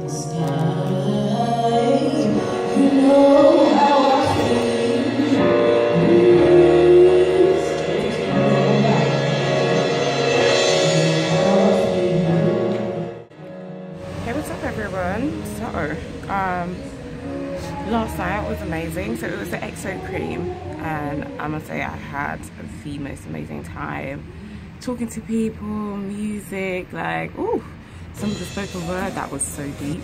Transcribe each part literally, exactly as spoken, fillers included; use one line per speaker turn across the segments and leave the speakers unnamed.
Last night was amazing. So it was the X O Cream, and I must say I had the most amazing time talking to people, music, like, ooh, some of the spoken word that was so deep.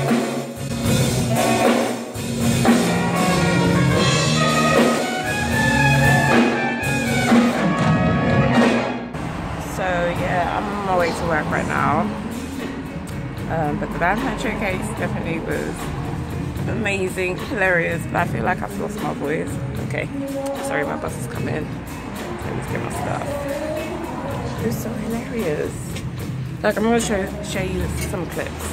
So yeah, I'm on my way to work right now. Um, but the Valentine Showcase definitely was amazing, hilarious, but I feel like I've lost my voice. Okay, sorry, my bus is coming. Let me get my stuff. It was so hilarious. Like, I'm gonna show, show you some clips.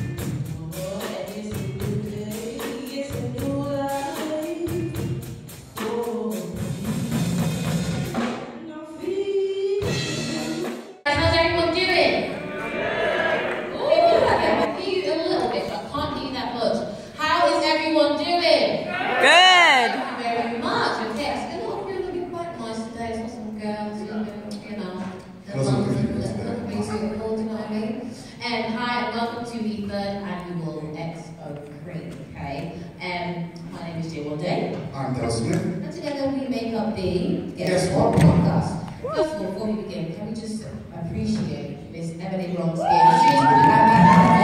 And hi, and welcome to the third annual X O Cream, okay? Um, my name is Jay Day.
I'm Dale Smith.
And together we make up the Guess What podcast. First of all, before we begin, can we just appreciate Miss Emily Bronx here? She's really happy.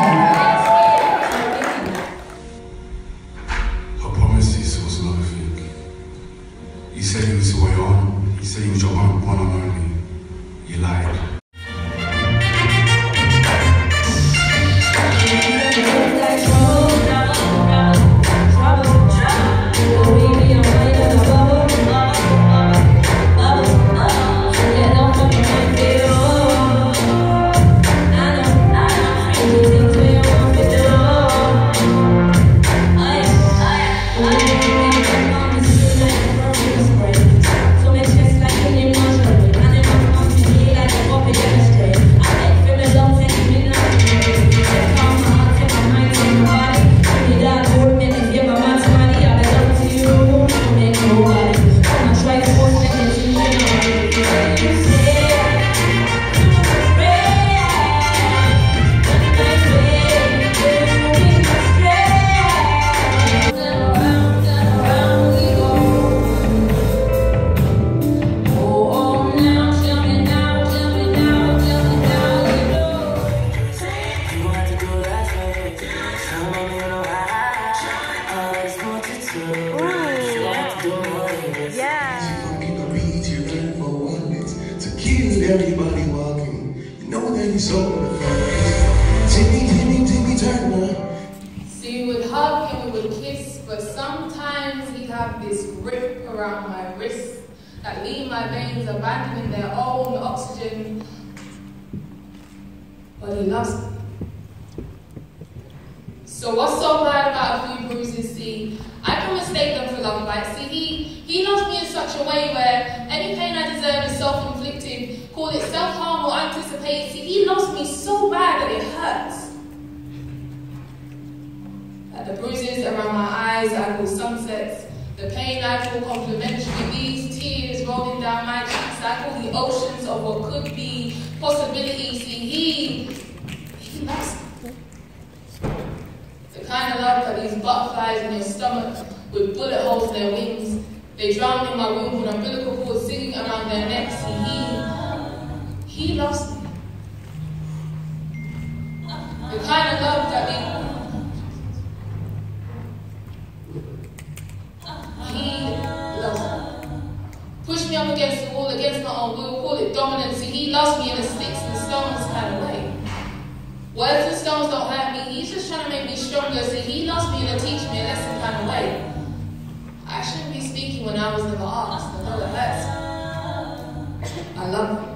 I promised this was another thing. You said you was your way on. You said you was your one and only. You lied. Everybody walking, you know that he's so Timmy, Timmy, Timmy Turner.
So you would hug and we would kiss, but sometimes he'd have this grip around my wrist that leave my veins abandoning their own oxygen. But he loves me. So what's so bad about a few bruises? See, I can mistake them for love bites. See, he, he loves me in such a way where any pain I deserve is self-inflicted. Call it self-harm or anticipated. See, he loves me so bad that it hurts. Like the bruises around my eyes, I call sunsets. The pain I call complimentary. These tears rolling down my cheeks, I call the oceans of what could be possibilities. See, he, he loves me. The kind of love that these butterflies in your stomach with bullet holes in their wings. They drown in my womb with umbilical cord singing around their necks. See, he, he loves me. The kind of love that they, he loves me. Push me up against the wall, against my own will, call it dominance. See, he loves me in a sticks and stones kind of way. Words and stones don't hurt me, he's just trying to make me stronger. See, he loves me and teach me a lesson kind of way. I shouldn't be speaking when I was never asked, I know it hurts. I love him.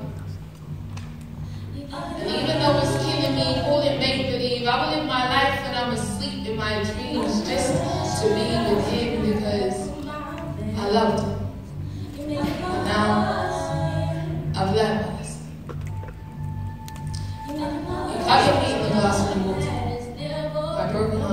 And even though it's killing me, call it make-believe, I will live my life when I'm asleep in my dreams just to be with him because I loved him. And now, I've learned my lesson. You can't get me in the glass anymore.
a broken